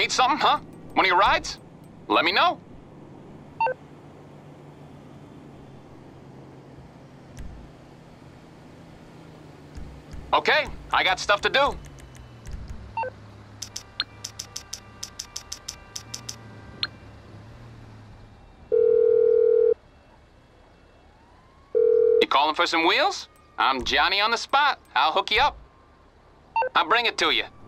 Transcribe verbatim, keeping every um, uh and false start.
Need something, huh? One of your rides? Let me know. Okay, I got stuff to do. You calling for some wheels? I'm Johnny on the spot. I'll hook you up. I'll bring it to you.